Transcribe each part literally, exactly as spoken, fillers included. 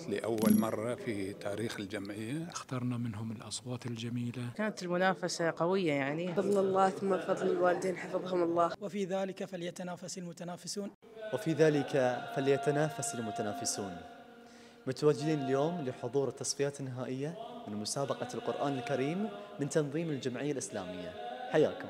لأول مرة في تاريخ الجمعية. اخترنا منهم الأصوات الجميلة. كانت المنافسة قوية يعني. فضل الله ثم فضل الوالدين حفظهم الله. وفي ذلك فليتنافس المتنافسون. وفي ذلك فليتنافس المتنافسون. متواجدين اليوم لحضور التصفيات النهائية من مسابقة القرآن الكريم من تنظيم الجمعية الإسلامية. حياكم.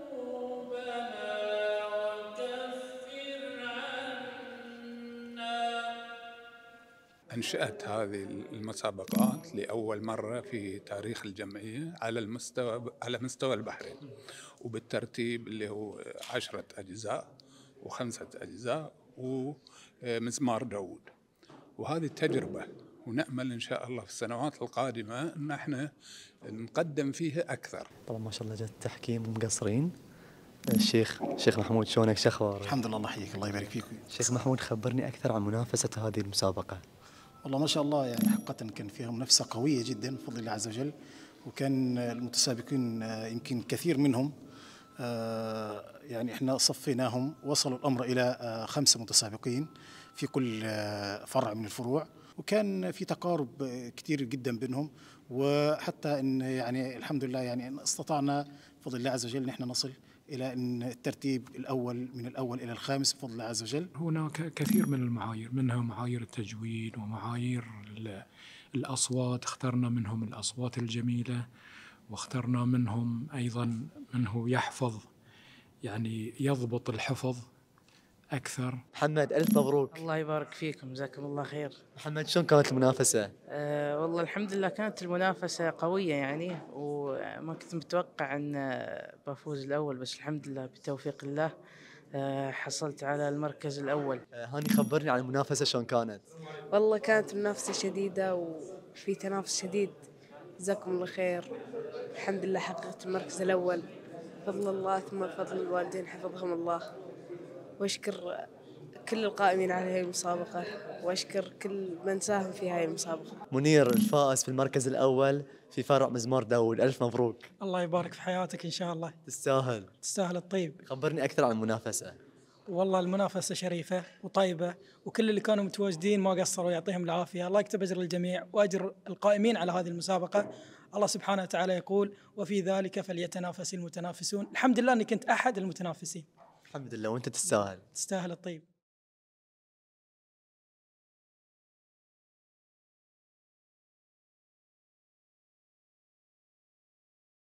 أنشأت هذه المسابقات لأول مرة في تاريخ الجمعية على المستوى على مستوى البحرين، وبالترتيب اللي هو عشرة أجزاء وخمسة أجزاء ومزمار داود. وهذه التجربة، ونأمل إن شاء الله في السنوات القادمة أن احنا نقدم فيها أكثر. طبعا ما شاء الله جت تحكيم ومقصرين. الشيخ شيخ محمود، شلونك؟ شو اخبارك؟ الحمد لله، الله يحييك، الله يبارك فيك. شيخ محمود، خبرني أكثر عن منافسة هذه المسابقة. والله ما شاء الله، يعني حقيقة كان فيها منافسة قوية جدا بفضل الله عز وجل، وكان المتسابقين يمكن كثير منهم يعني احنا صفيناهم، وصلوا الأمر إلى خمسة متسابقين في كل فرع من الفروع، وكان في تقارب كثير جدا بينهم، وحتى ان يعني الحمد لله يعني استطعنا بفضل الله عز وجل ان احنا نصل الى ان الترتيب الاول من الاول الى الخامس بفضل الله عز وجل. هناك كثير من المعايير، منها معايير التجويد ومعايير الأصوات. اخترنا منهم الأصوات الجميلة، واخترنا منهم أيضا من هو يحفظ، يعني يضبط الحفظ أكثر. محمد، ألف مبروك. الله يبارك فيكم، جزاكم الله خير. محمد، شلون كانت المنافسة؟ أه والله الحمد لله كانت المنافسة قوية يعني، وما كنت متوقع أن بفوز الأول، بس الحمد لله بتوفيق الله أه حصلت على المركز الأول. أه هاني، خبرني عن المنافسة شلون كانت؟ والله كانت منافسة شديدة وفي تنافس شديد، جزاكم الله خير. الحمد لله حققت المركز الأول، فضل الله ثم فضل الوالدين حفظهم الله. واشكر كل القائمين على هذه المسابقة، واشكر كل من ساهم في هذه المسابقة. منير، الفائز في المركز الأول في فرع مزمار داود، ألف مبروك. الله يبارك في حياتك إن شاء الله. تستاهل. تستاهل الطيب. خبرني أكثر عن المنافسة. والله المنافسة شريفة وطيبة، وكل اللي كانوا متواجدين ما قصروا، يعطيهم العافية. الله يكتب أجر الجميع وأجر القائمين على هذه المسابقة. الله سبحانه وتعالى يقول: وفي ذلك فليتنافس المتنافسون. الحمد لله أني كنت أحد المتنافسين. الحمد لله، وأنت تستاهل. تستاهل الطيب.